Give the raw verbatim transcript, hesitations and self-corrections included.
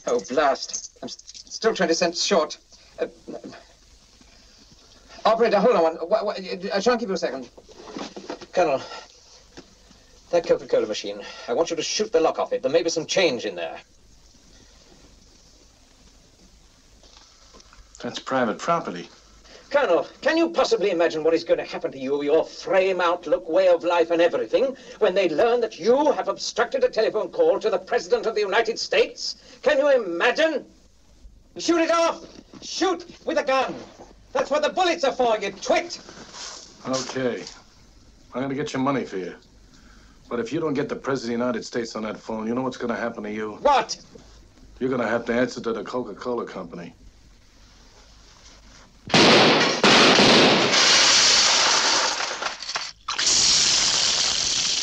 Oh, blast. I'm st still twenty cents short. Uh, operator, hold on one. What, what, uh, try and keep you a second. Colonel, that Coca-Cola machine, I want you to shoot the lock off it. There may be some change in there. That's private property. Colonel, can you possibly imagine what is going to happen to you, your frame, outlook, way of life, and everything, when they learn that you have obstructed a telephone call to the President of the United States? Can you imagine? Shoot it off! Shoot with a gun! That's what the bullets are for, you twit! Okay. I'm going to get your money for you. But if you don't get the President of the United States on that phone, you know what's going to happen to you? What? You're going to have to answer to the Coca-Cola company.